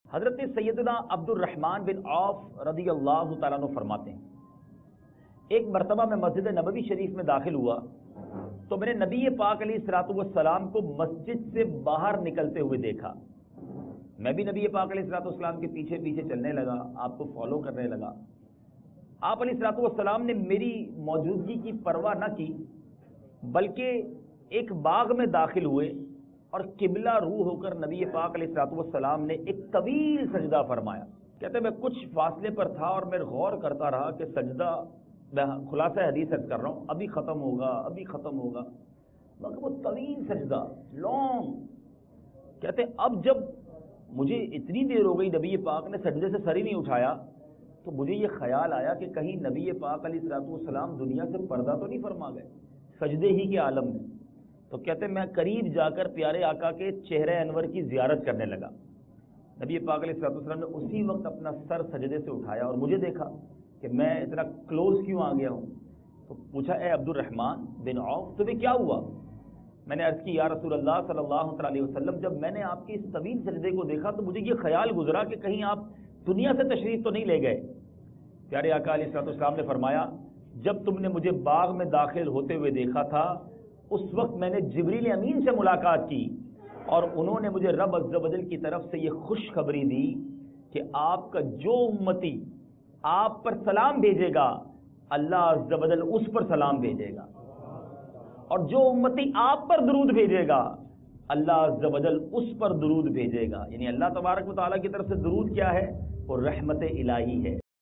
حضرت سیدنا عبد الرحمن بن عوف رضی اللہ تعالیٰ عنہ فرماتے ہیں، ایک مرتبہ میں مسجد نبوی شریف میں داخل ہوا تو میں نے نبی پاک علیہ الصلوۃ والسلام کو مسجد سے باہر نکلتے ہوئے دیکھا۔ میں بھی نبی پاک علیہ الصلوۃ والسلام کے پیچھے پیچھے چلنے لگا، آپ کو فالو کرنے لگا۔ آپ علیہ الصلوۃ والسلام نے میری موجودگی کی پرواہ نہ کی، بلکہ ایک باغ میں داخل ہوئے اور قبلہ رو ہو کر نبی پاک علیہ الصلوۃ والسلام نے ایک طویل سجدہ فرمایا۔ کہتے میں کچھ فاصلے پر تھا اور میں غور کرتا رہا کہ سجدہ، میں خلاصہ حدیث عرض کر رہا ہوں، ابھی ختم ہوگا ابھی ختم ہوگا، مگر وہ طویل سجدہ، لانگ۔ کہتے اب جب مجھے اتنی دیر ہو گئی نبی پاک نے سجدے سے سر ہی نہیں اٹھایا، تو مجھے یہ خیال آیا کہ کہیں نبی پاک علیہ الصلوۃ والسلام دنیا سے پردہ تو نہیں فرما گئے سجدے ہی کے عالم میں۔ تو کہتے میں قریب جا کر پیارے آقا کے چہرہ انور کی زیارت کرنے لگا۔ نبی پاک علیہ الصلوۃ والسلام نے اسی وقت اپنا سر سجدے سے اٹھایا اور مجھے دیکھا کہ میں اتنا کلوز کیوں آ گیا ہوں، تو پوچھا اے عبد الرحمن بن عوف تمہیں کیا ہوا؟ میں نے عرض کی یا رسول اللہ صلی اللہ علیہ وسلم، جب میں نے آپ کے اس طویل سجدے کو دیکھا تو مجھے یہ خیال گزرا کہ کہیں آپ دنیا سے تشریف تو نہیں لے گئے۔ پیارے آقا علیہ الصلوۃ والسلام نے فرمایا جب تم نے مجھے باغ میں داخل ہوتے ہوئے دیکھا تھا اس وقت میں نے جبریل امین سے ملاقات کی اور انہوں نے مجھے رب عز و جل کی طرف سے یہ خوشخبری دی کہ آپ کا جو امتی آپ پر سلام بھیجے گا اللہ عز و جل اس پر سلام بھیجے گا، اور جو امتی آپ پر درود بھیجے گا اللہ عز و جل اس پر درود بھیجے گا۔ یعنی اللہ تبارک و تعالیٰ کی طرف سے درود کیا ہے؟ وہ رحمت الہی ہے۔